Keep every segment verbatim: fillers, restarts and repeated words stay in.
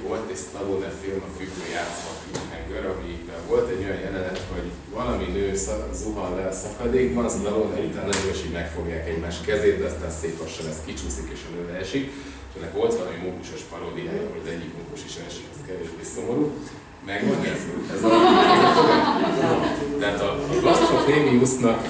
Volt egy Stallone film, a Függő játszma Cliffhanger, amiben volt egy olyan jelenet, hogy valami nő zuhan le a szakadékban, Stallone után nagyon is így megfogják egymás kezét, de aztán szép lassan ez kicsúszik és a nő leesik. És ennek volt valami mókusos paródiája, hogy az egyik mókus is esik, ez kevésbé szomorú. Megvan ez? Ez a, ez a fogalom. Tehát a, a gastrocnemiusnak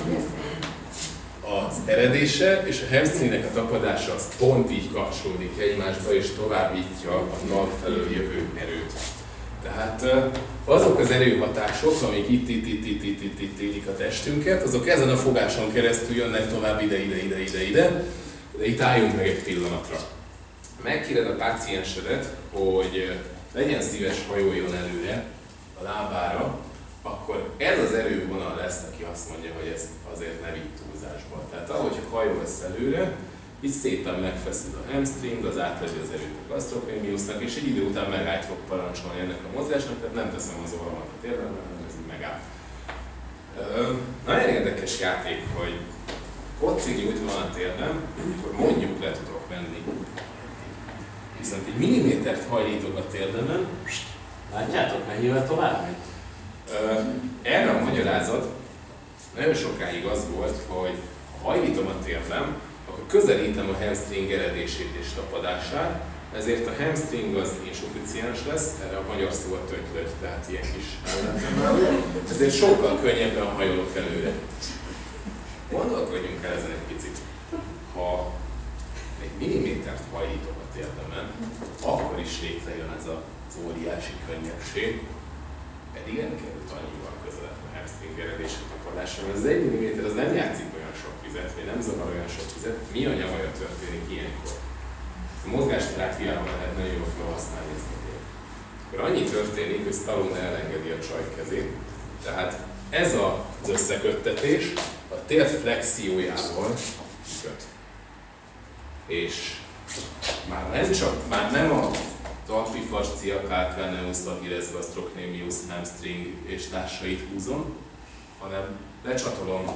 az eredése és a hamstringnek a tapadása az pont így kapcsolódik egymásba és továbbítja a nag felől jövő erőt. Tehát azok az erőhatások, amik itt, itt, itt, itt, itt, itt, itt élik a testünket, azok ezen a fogáson keresztül jönnek tovább ide, ide, ide, ide, ide, de itt álljunk meg egy pillanatra. Megkéred a páciensedet, hogy legyen szíves, hajoljon előre a lábára, akkor ez az erővonal lesz, aki azt mondja, hogy ez azért ne vigy túlzásba. Tehát ahogy hajolsz előre, így szépen megfeszül a hamstring, az átvezi az erőt a gastrocnemiusnak, és egy idő után megállt fog parancsolni ennek a mozgásnak, tehát nem teszem az orromat a térben, hanem ez így megáll. Nagyon érdekes játék, hogy kocig nyújtva van a térben, akkor mondjuk le tudok venni. Viszont egy millimétert hajlítok a térdemen. Látjátok, mennyivel tovább megy? Erre a magyarázat nagyon sokáig az volt, hogy ha hajlítom a térdem, akkor közelítem a hamstring eredését és tapadását, ezért a hamstring az insufficiens lesz, erre a magyar szó a töklögy, tehát ilyen kis ellentem. Ezért sokkal könnyebben hajolok előre. Gondolkodjunk el ezen egy picit. Ha egy millimétert hajlítok a térdemen, akkor is létrejön ez az óriási könnyebbség, pedig nem került annyival közelebb a hamstring eredése tapadásra, mert az egy milliméter az nem játszik olyan sok vizet, vagy nem zavar olyan sok vizet. Mi a nyavaja történik ilyenkor? A mozgásterápiában lehet nagyon jól felhasználni ezt a tért. Akkor annyi történik, hogy Stallone elengedi a csaj kezét, tehát ez az összeköttetés a térd flexiójával köt. És már nem csak, már nem a talpi fascia, calcaneus, achilles, gastrocnemius, hamstring és társait húzom, hanem lecsatolom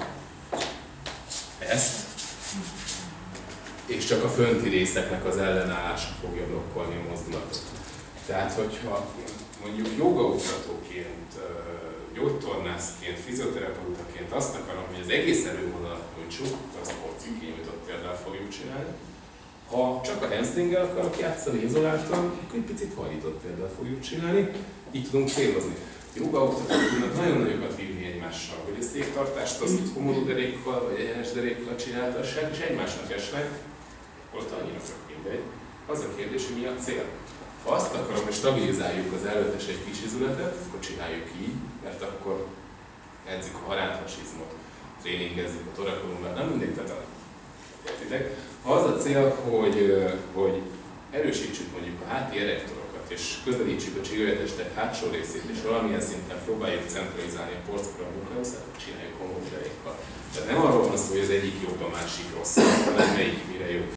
ezt, és csak a fönti részeknek az ellenállása fogja blokkolni a mozdulatot. Tehát, hogyha mondjuk jogaoktatóként, gyógytornászként, fizioterapeutaként azt akarom, hogy az egész erővonalat nyújtsuk, azt hozzuk, kinyújtott példával fogjuk csinálni. Ha csak a hamstringgel akarok játszani izoláltan, akkor egy picit hajlított példával fogjuk csinálni, így tudunk célozni. Jogaoktatók tudnak nagyon nagyokat vívni egymással, hogy a széktartást azt homorú derékkal vagy egyenes derékkal csináltassák, és egymásnak esnek, ott annyira tök mindegy. Az a kérdés, hogy mi a cél. Ha azt akarom, hogy stabilizáljuk az előttes egy kis izületet, akkor csináljuk így, mert akkor edzik a haránthasizmot, tréningezzük a torakolumban, nem mindegy, tehát értitek. Ha az a cél, hogy, hogy erősítsük mondjuk a háti erektorokat, és közelítsük a csípőtestek hátsó részét, és valamilyen szinten próbáljuk centralizálni a porcukra a nukleuszt, akkor csináljuk homorú derékkal. Tehát nem arról van szó, hogy az egyik jobb, a másik rossz, hanem melyik mire jó.